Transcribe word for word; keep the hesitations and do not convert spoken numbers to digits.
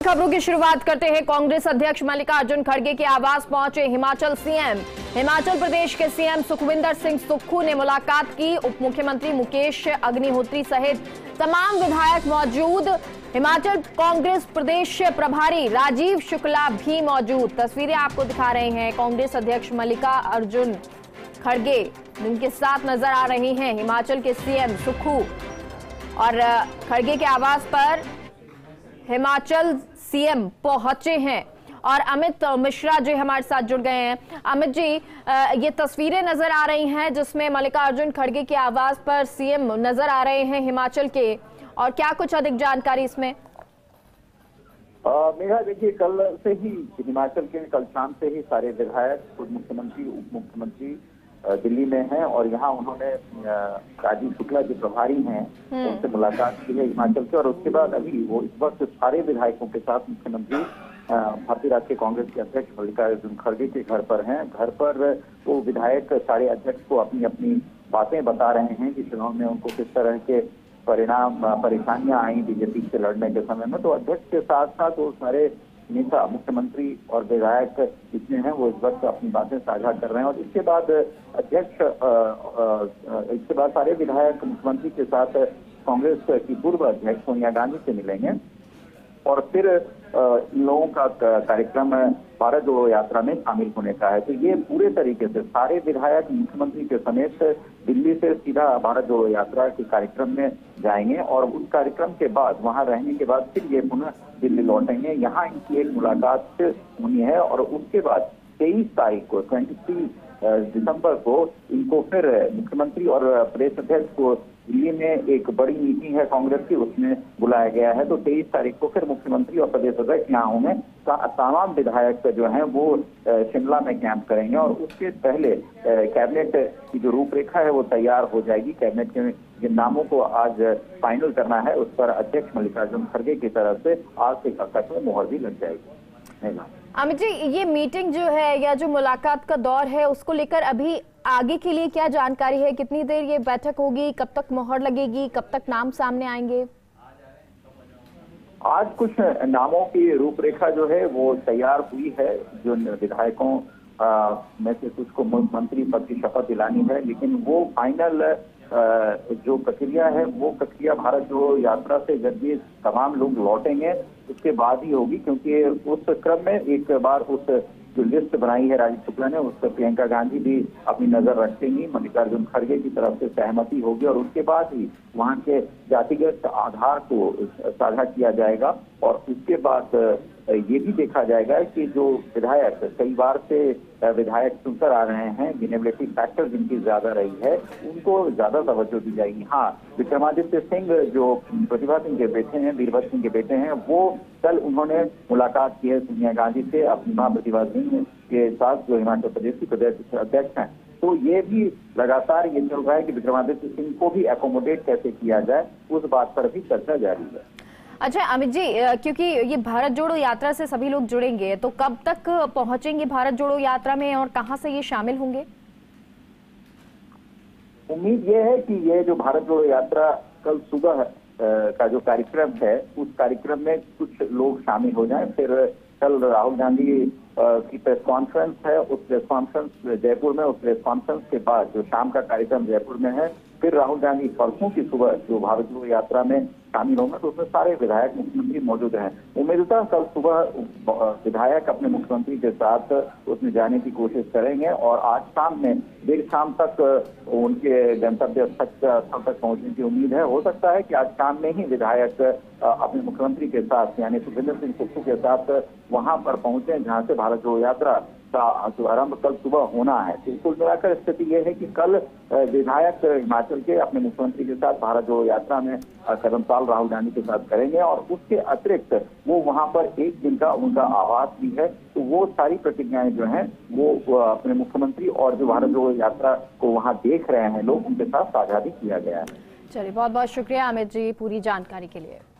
खबरों की शुरुआत करते हैं। कांग्रेस अध्यक्ष मल्लिकार्जुन खड़गे के आवास पहुंचे हिमाचल सीएम। हिमाचल प्रदेश के सीएम सुखविंदर सिंह सुक्खू ने मुलाकात की। उप मुख्यमंत्री मुकेश अग्निहोत्री सहित तमाम विधायक मौजूद। हिमाचल कांग्रेस प्रदेश प्रभारी राजीव शुक्ला भी मौजूद। तस्वीरें आपको दिखा रहे हैं। कांग्रेस अध्यक्ष मल्लिकार्जुन खड़गे जिनके साथ नजर आ रहे हैं हिमाचल के सीएम सुक्खू, और खड़गे के आवास पर हिमाचल सीएम पहुंचे हैं। और अमित मिश्रा जो हमारे साथ जुड़ गए हैं। अमित जी, ये तस्वीरें नजर आ रही हैं जिसमें मल्लिकार्जुन खड़गे के आवास पर सीएम नजर आ रहे हैं हिमाचल के, और क्या कुछ अधिक जानकारी इसमें? मेघा, देखिए, कल से ही हिमाचल के कल शाम से ही सारे विधायक, खुद मुख्यमंत्री, उप मुख्यमंत्री दिल्ली में हैं, और यहाँ उन्होंने राजीव शुक्ला जो प्रभारी हैं उनसे मुलाकात की है हिमाचल के। और उसके बाद अभी वो इस वक्त सारे विधायकों के साथ मुख्यमंत्री भारतीय राष्ट्रीय कांग्रेस के अध्यक्ष मल्लिकार्जुन खड़गे के घर पर हैं। घर पर वो विधायक सारे अध्यक्ष को अपनी अपनी बातें बता रहे हैं कि चुनाव में उनको किस तरह के परिणाम परेशानियां आई बीजेपी से लड़ने के समय में। तो अध्यक्ष के साथ साथ वो सारे नेता, मुख्यमंत्री और विधायक जितने हैं वो इस वक्त अपनी बातें साझा कर रहे हैं। और इसके बाद अध्यक्ष इसके बाद सारे विधायक मुख्यमंत्री के साथ कांग्रेस की पूर्व अध्यक्ष सोनिया गांधी से मिलेंगे, और फिर इन लोगों का कार्यक्रम भारत जोड़ो यात्रा में शामिल होने का है। तो ये पूरे तरीके से सारे विधायक मुख्यमंत्री के समेत दिल्ली से सीधा भारत जोड़ो यात्रा के कार्यक्रम में जाएंगे, और उस कार्यक्रम के बाद वहां रहने के बाद फिर ये पुनः दिल्ली लौटेंगे। यहाँ इनकी एक मुलाकात होनी है, और उसके बाद तेईस तारीख को तेईस दिसंबर को इनको फिर मुख्यमंत्री और प्रदेश अध्यक्ष को दिल्ली में एक बड़ी मीटिंग है कांग्रेस की, उसमें बुलाया गया है। तो तेईस तारीख को फिर मुख्यमंत्री और प्रदेश अध्यक्ष यहाँ होंगे। तमाम विधायक जो हैं वो शिमला में कैंप करेंगे, और उसके पहले कैबिनेट की जो रूपरेखा है वो तैयार हो जाएगी। कैबिनेट के जिन नामों को आज फाइनल करना है उस पर अध्यक्ष मल्लिकार्जुन खड़गे की तरफ से आज से कक्षा में मोहर भी लग जाएगी। अमित जी, ये मीटिंग जो है या जो मुलाकात का दौर है उसको लेकर अभी आगे के लिए क्या जानकारी है? कितनी देर ये बैठक होगी? कब तक मोहर लगेगी? कब तक नाम सामने आएंगे? आज कुछ नामों की रूपरेखा जो है वो तैयार हुई है। जो विधायकों में से कुछ को मंत्री पद की शपथ दिलानी है, लेकिन वो फाइनल जो प्रक्रिया है वो प्रक्रिया भारत जोड़ो यात्रा से जब ये तमाम लोग लौटेंगे उसके बाद ही होगी, क्योंकि उस क्रम में एक बार उस जो लिस्ट बनाई है राजीव शुक्ला ने उस पर प्रियंका गांधी भी अपनी नजर रखेंगी। मल्लिकार्जुन खड़गे की तरफ से सहमति होगी, और उसके बाद ही वहां के जातिगत आधार को साझा किया जाएगा। और उसके बाद ये भी देखा जाएगा कि जो विधायक कई बार से विधायक चुनकर आ रहे हैं, विनेबिलिटी फैक्टर जिनकी ज्यादा रही है उनको ज्यादा तवज्जो दी जाएगी। हाँ, विक्रमादित्य सिंह जो प्रतिभा सिंह के बेटे हैं, वीरभद्र सिंह के बेटे हैं, वो कल उन्होंने मुलाकात की है सोनिया गांधी से अपनी मां प्रतिभा सिंह के साथ, जो हिमाचल प्रदेश की प्रदेश अध्यक्ष हैं। तो ये भी लगातार ये चल रहा है कि विक्रमादित्य सिंह को भी एकोमोडेट कैसे किया जाए, उस बात पर भी चर्चा जारी है। अच्छा अमित जी, क्योंकि ये भारत जोड़ो यात्रा से सभी लोग जुड़ेंगे, तो कब तक पहुंचेंगे भारत जोड़ो यात्रा में और कहां से ये शामिल होंगे? उम्मीद ये है कि ये जो भारत जोड़ो यात्रा कल सुबह का जो कार्यक्रम है उस कार्यक्रम में कुछ लोग शामिल हो जाएं। फिर कल राहुल गांधी की प्रेस कॉन्फ्रेंस है, उस प्रेस कॉन्फ्रेंस जयपुर में, उस प्रेस कॉन्फ्रेंस के बाद जो शाम का कार्यक्रम जयपुर में है, फिर राहुल गांधी परसों की सुबह जो भारत जोड़ो यात्रा में शामिल होंगे, तो उसमें सारे विधायक मुख्यमंत्री मौजूद हैं। उम्मीदता कल सुबह विधायक अपने मुख्यमंत्री के साथ उसमें जाने की कोशिश करेंगे, और आज शाम में देर शाम तक उनके गंतव्य स्थल तक पहुंचने की उम्मीद है। हो सकता है कि आज शाम में ही विधायक अपने मुख्यमंत्री के साथ यानी सुखविंदर सिंह सुक्खू के साथ वहां पर पहुंचे जहां से भारत जोड़ो यात्रा का शुभारंभ कल सुबह होना है। तो कुल मिलाकर स्थिति यह है कि कल विधायक हिमाचल के अपने मुख्यमंत्री के साथ भारत जोड़ो यात्रा में कदमताल राहुल गांधी के साथ करेंगे, और उसके अतिरिक्त वो वहां पर एक दिन का उनका आवास भी है। तो वो सारी प्रतिज्ञाएं जो हैं वो अपने मुख्यमंत्री और जो भारत जोड़ो यात्रा को वहां देख रहे हैं लोग, उनके साथ साझा भी किया गया है। चलिए, बहुत बहुत शुक्रिया अमित जी पूरी जानकारी के लिए।